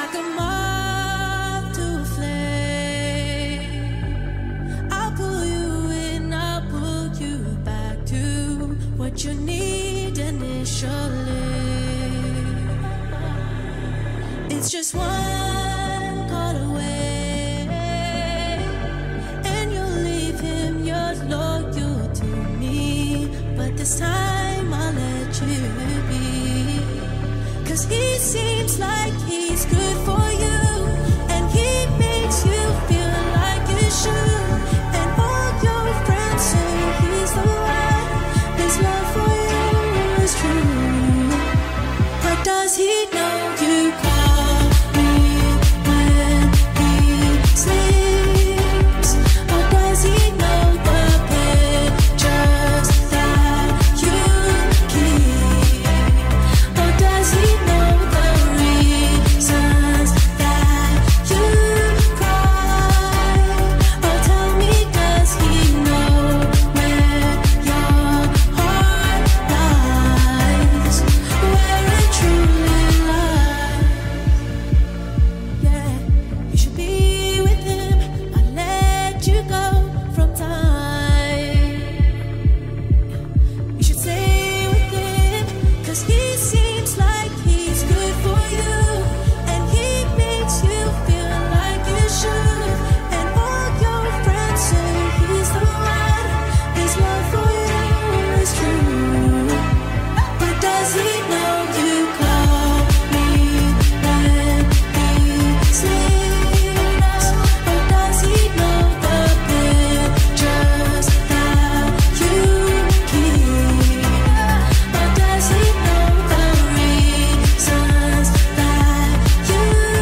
like a moth to a flame. I'll pull you in, I'll pull you back to what you need initially. It's just one call away, and you'll leave him, you're loyal to me. But this time I'll let you be, 'cause he seems like he's good for you, and he makes you feel like you should. And all your friends say he's the one, his love for you is true. But does he know you call me when he sleeps? Or does he know the pictures that you keep? Or does he know the reasons that you cry? Or tell me, does he know where your heart lies? Where it truly lies? Yeah, you should be with him. I let you go from time. You should stay with him, 'cause he seems like he's good for you, and he makes you feel like you should. And all your friends say he's the one, his love for you is true. But does he know you call me when he sleeps? Or does he know the pictures that you keep? Or does he know the reasons that you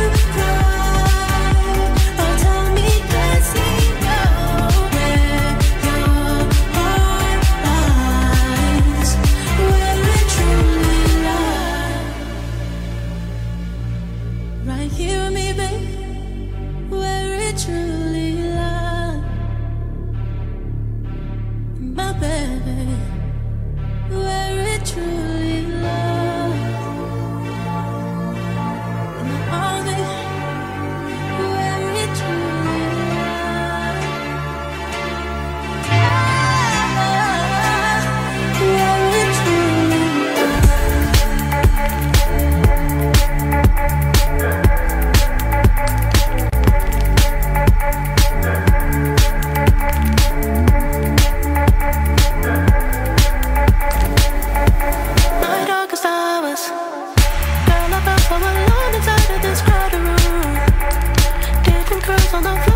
cry? Or tell me, does he know where your heart lies? Where it truly lies? Right here with me, babe, where it truly lies. My baby, where it truly lies. In my arms, baby, where it truly lies. Where it truly my darkest hours. Girl, I felt so alone inside of this crowded room. Different girls on the floor.